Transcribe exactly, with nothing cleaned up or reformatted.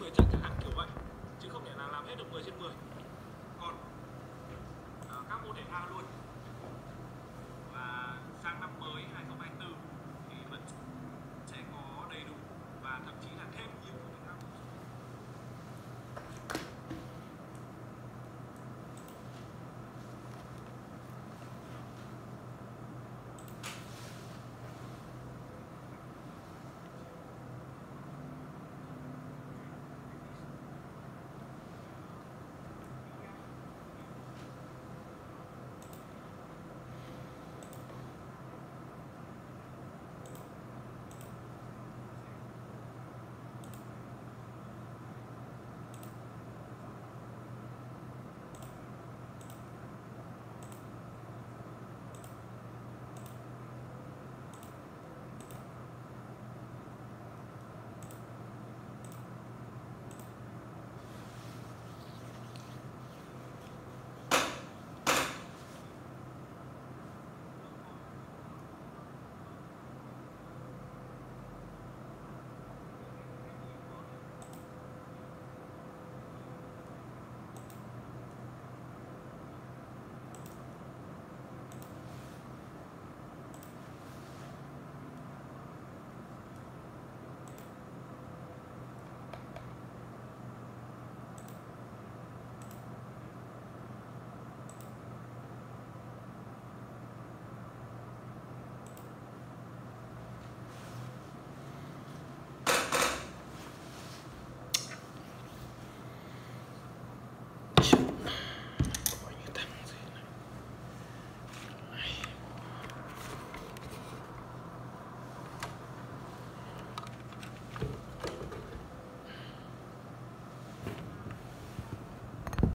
mười trận chẳng hạn, kiểu vậy, chứ không thể nào làm hết được mười trên mười. Còn à, các môn thể thao luôn